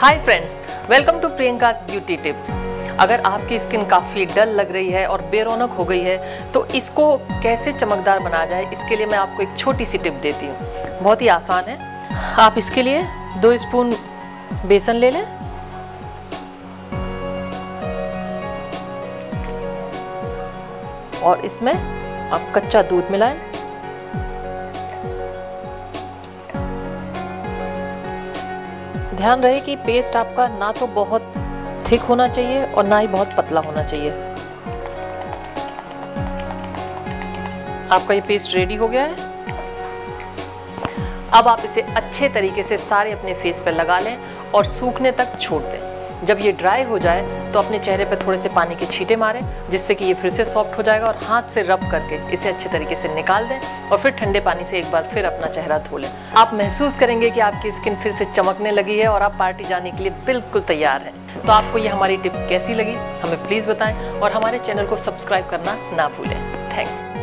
Hi friends, welcome to Priyanka's beauty tips. अगर आपकी skin काफ़ी डल लग रही है और बेरौनक हो गई है तो इसको कैसे चमकदार बनाया जाए, इसके लिए मैं आपको एक छोटी सी टिप देती हूँ। बहुत ही आसान है। आप इसके लिए 2 स्पून बेसन ले लें और इसमें आप कच्चा दूध मिलाएं। ध्यान रहे कि पेस्ट आपका ना तो बहुत थिक होना चाहिए और ना ही बहुत पतला होना चाहिए। आपका ये पेस्ट रेडी हो गया है। अब आप इसे अच्छे तरीके से सारे अपने फेस पर लगा लें और सूखने तक छोड़ दें। जब ये ड्राई हो जाए तो अपने चेहरे पर थोड़े से पानी के छींटे मारें, जिससे कि ये फिर से सॉफ्ट हो जाएगा, और हाथ से रब करके इसे अच्छे तरीके से निकाल दें और फिर ठंडे पानी से एक बार फिर अपना चेहरा धो लें। आप महसूस करेंगे कि आपकी स्किन फिर से चमकने लगी है और आप पार्टी जाने के लिए बिल्कुल तैयार हैं। तो आपको ये हमारी टिप कैसी लगी हमें प्लीज़ बताएं और हमारे चैनल को सब्सक्राइब करना ना भूलें। थैंक्स।